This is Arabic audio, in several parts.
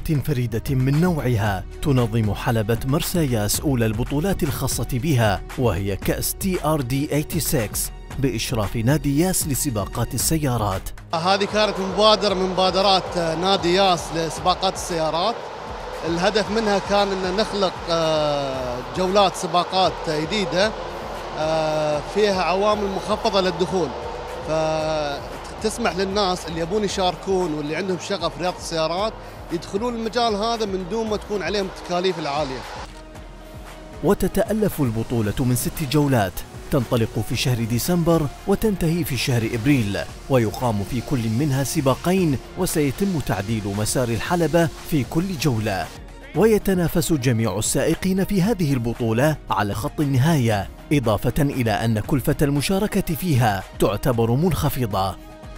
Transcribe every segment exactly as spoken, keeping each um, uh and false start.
فريدة من نوعها تنظم حلبة مرساياس أولى البطولات الخاصة بها، وهي كأس تي آر دي ستة وثمانين بإشراف نادي ياس لسباقات السيارات. هذه كانت مبادرة من مبادرات نادي ياس لسباقات السيارات. الهدف منها كان أن نخلق جولات سباقات جديدة فيها عوامل مخفضة للدخول، فتسمح للناس اللي يبون يشاركون واللي عندهم شغف رياضة السيارات يدخلون المجال هذا من دون ما تكون عليهم التكاليف العالية. وتتألف البطولة من ست جولات تنطلق في شهر ديسمبر وتنتهي في شهر إبريل، ويقام في كل منها سباقين، وسيتم تعديل مسار الحلبة في كل جولة. ويتنافس جميع السائقين في هذه البطولة على خط النهاية، إضافة إلى أن كلفة المشاركة فيها تعتبر منخفضة.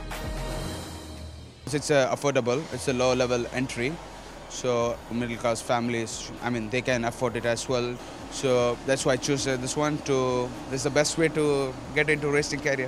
It's uh, affordable. It's a low-level entry, so middle-class families, I mean, they can afford it as well. So that's why I choose uh, this one. To this is the best way to get into racing career.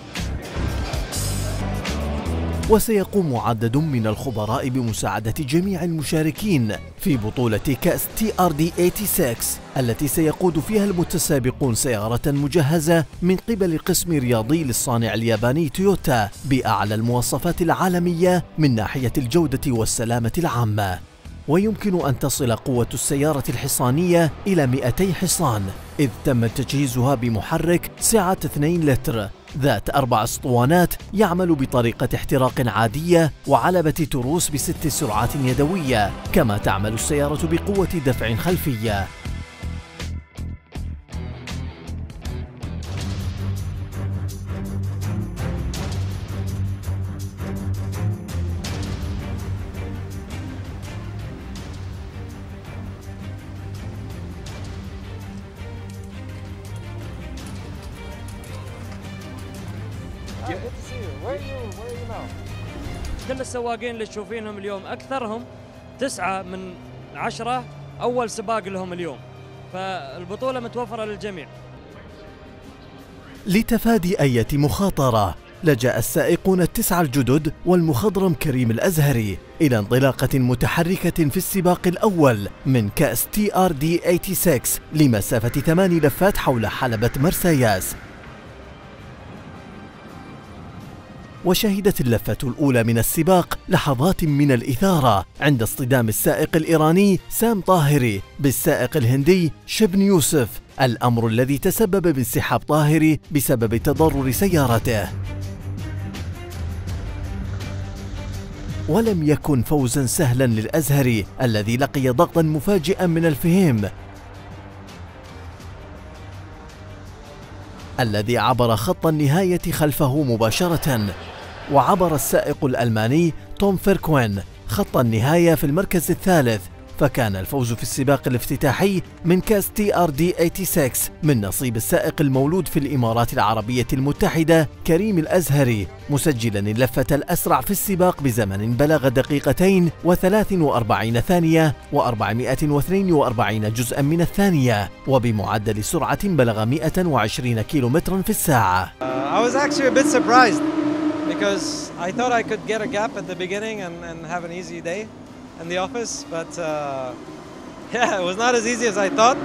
وسيقوم عدد من الخبراء بمساعدة جميع المشاركين في بطولة كأس تي آر دي ستة وثمانين التي سيقود فيها المتسابقون سيارة مجهزة من قبل قسم رياضي للصانع الياباني تويوتا بأعلى المواصفات العالمية من ناحية الجودة والسلامة العامة. ويمكن أن تصل قوة السيارة الحصانية إلى مئتي حصان، إذ تم تجهيزها بمحرك سعة اثنين لتر ذات أربع اسطوانات يعمل بطريقة احتراق عادية وعلبة تروس بست سرعات يدوية، كما تعمل السيارة بقوة دفع خلفية. كل السواقين اللي تشوفينهم اليوم أكثرهم تسعة من عشرة أول سباق لهم اليوم، فالبطولة متوفرة للجميع. لتفادي أي مخاطرة لجأ السائقون التسعة الجدد والمخضرم كريم الأزهري إلى انطلاقة متحركة في السباق الأول من كأس تي آر دي ستة وثمانين لمسافة ثماني لفات حول حلبة مرساياس. وشهدت اللفة الأولى من السباق لحظات من الإثارة عند اصطدام السائق الإيراني سام طاهري بالسائق الهندي شبن يوسف، الأمر الذي تسبب بانسحاب طاهري بسبب تضرر سيارته. ولم يكن فوزا سهلا للأزهري الذي لقي ضغطا مفاجئا من الفهيم الذي عبر خط النهاية خلفه مباشرة، وعبر السائق الألماني توم فيركوين خط النهاية في المركز الثالث، فكان الفوز في السباق الافتتاحي من كأس تي آر دي ستة وثمانين من نصيب السائق المولود في الإمارات العربية المتحدة كريم الأزهري، مسجلا اللفة الأسرع في السباق بزمن بلغ دقيقتين وثلاث وأربعين ثانية وأربعمائة واثنين وأربعين جزءا من الثانية، وبمعدل سرعة بلغ مئة وعشرين كيلومترا في الساعة. uh, I was actually a bit surprised because I thought I could get a gap at the beginning and, and have an easy day in the office, but uh, yeah, it was not as easy as I thought.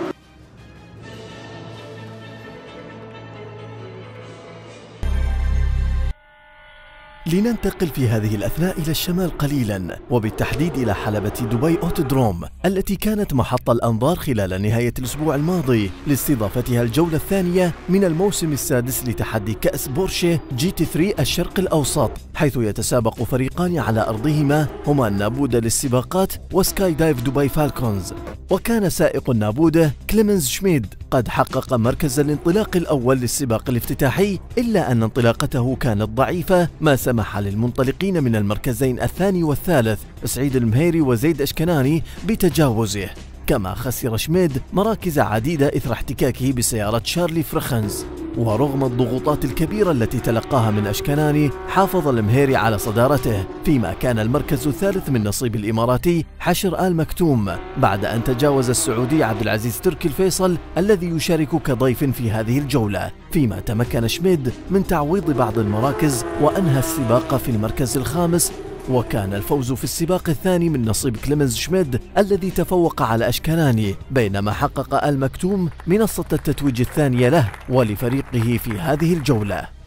لننتقل في هذه الأثناء إلى الشمال قليلا، وبالتحديد إلى حلبة دبي أوتودروم التي كانت محط الأنظار خلال نهاية الأسبوع الماضي لاستضافتها الجولة الثانية من الموسم السادس لتحدي كأس بورشه جي تي ثلاثة الشرق الأوسط، حيث يتسابق فريقان على أرضهما هما النابودة للسباقات وسكاي دايف دبي فالكونز. وكان سائق النابودة كليمنز شميد قد حقق مركز الانطلاق الأول للسباق الافتتاحي، إلا أن انطلاقته كانت ضعيفة ما سمح للمنطلقين من المركزين الثاني والثالث سعيد المهيري وزيد أشكناني بتجاوزه. كما خسر شميد مراكز عديدة إثر احتكاكه بسيارة شارلي فرخنز. ورغم الضغوطات الكبيرة التي تلقاها من أشكناني، حافظ المهيري على صدارته، فيما كان المركز الثالث من نصيب الإماراتي حشر آل مكتوم بعد أن تجاوز السعودي عبد العزيز تركي الفيصل الذي يشارك كضيف في هذه الجولة، فيما تمكن شميد من تعويض بعض المراكز وأنهى السباق في المركز الخامس وكان الفوز في السباق الثاني من نصيب كليمنز شميد الذي تفوق على أشكالاني، بينما حقق المكتوم منصة التتويج الثانية له ولفريقه في هذه الجولة.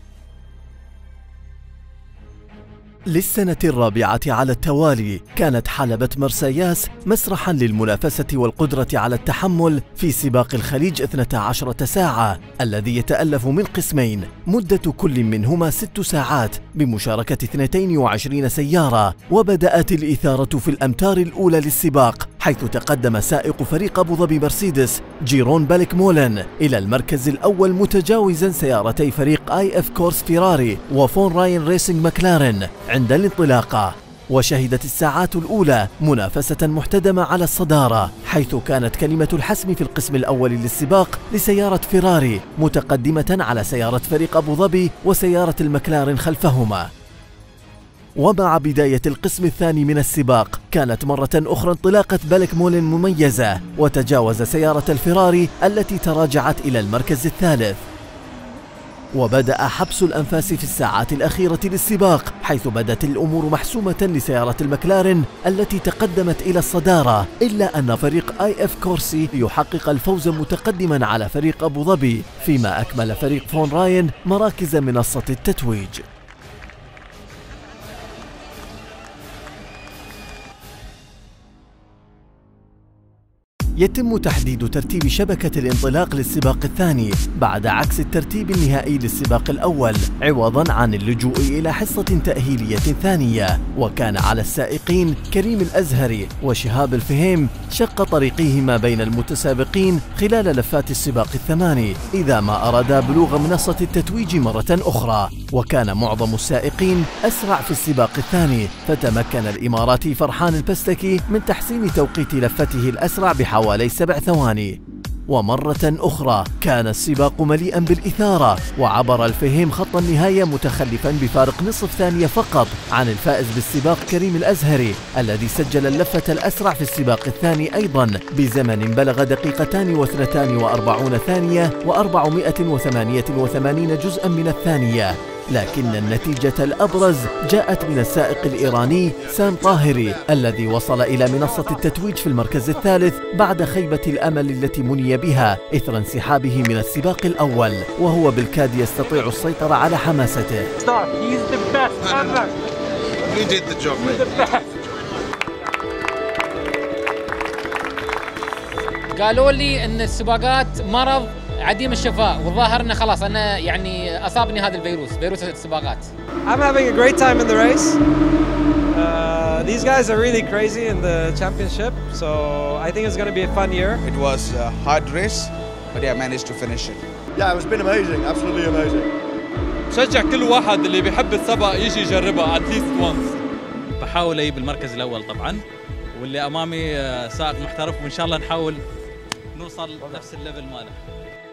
للسنة الرابعة على التوالي كانت حلبة مرسياس مسرحا للمنافسة والقدرة على التحمل في سباق الخليج اثنتي عشرة ساعة الذي يتألف من قسمين مدة كل منهما ست ساعات بمشاركة اثنتين وعشرين سيارة. وبدأت الإثارة في الأمتار الأولى للسباق، حيث تقدم سائق فريق أبو ظبي مرسيدس جيرون بالكمولن إلى المركز الأول متجاوزا سيارتي فريق آي إف كورس فيراري وفون راين ريسينج ماكلارين عند الانطلاقة. وشهدت الساعات الأولى منافسة محتدمة على الصدارة، حيث كانت كلمة الحسم في القسم الأول للسباق لسيارة فيراري متقدمة على سيارة فريق أبو ظبي وسيارة المكلارين خلفهما. ومع بداية القسم الثاني من السباق كانت مرة أخرى انطلاقة بالكمولن مميزة، وتجاوز سيارة الفيراري التي تراجعت إلى المركز الثالث. وبدأ حبس الأنفاس في الساعات الأخيرة للسباق، حيث بدت الأمور محسومة لسيارة المكلارين التي تقدمت إلى الصدارة، إلا أن فريق آي إف كورسي يحقق الفوز متقدما على فريق أبو ظبي، فيما أكمل فريق فون راين مراكز منصة التتويج. يتم تحديد ترتيب شبكة الانطلاق للسباق الثاني بعد عكس الترتيب النهائي للسباق الأول، عوضاً عن اللجوء إلى حصة تأهيلية ثانية. وكان على السائقين كريم الأزهري وشهاب الفهيم شق طريقهما بين المتسابقين خلال لفات السباق الثماني إذا ما أرادا بلوغ منصة التتويج مرة أخرى. وكان معظم السائقين أسرع في السباق الثاني، فتمكن الإماراتي فرحان البستكي من تحسين توقيت لفته الأسرع بحوالي حوالي سبع ثواني. ومرة أخرى كان السباق مليئا بالإثارة، وعبر الفهيم خط النهاية متخلفا بفارق نصف ثانية فقط عن الفائز بالسباق كريم الأزهري الذي سجل اللفة الأسرع في السباق الثاني أيضا بزمن بلغ دقيقتان واثنتان وأربعون ثانية وأربعمائة وثمانية وثمانين جزءا من الثانية. لكن النتيجة الأبرز جاءت من السائق الإيراني سام طاهري الذي وصل إلى منصة التتويج في المركز الثالث بعد خيبة الأمل التي مني بها إثر انسحابه من السباق الأول، وهو بالكاد يستطيع السيطرة على حماسته. قالوا لي ان السباقات مرض عديم الشفاء، والظاهر انه خلاص انا يعني اصابني هذا الفيروس، فيروس السباقات. I'm having a great time in the race. Uh, these guys are really crazy in the championship, so I think it's going to be a fun year. It was a hard race, but yeah, I managed to finish it. Yeah, it's been amazing, absolutely amazing. بشجع كل واحد اللي بيحب السباق يجي يجربها at least once. بحاول اجيب المركز الاول طبعا، واللي امامي سائق محترف، وان شاء الله نحاول نوصل نفس الليفل ماله.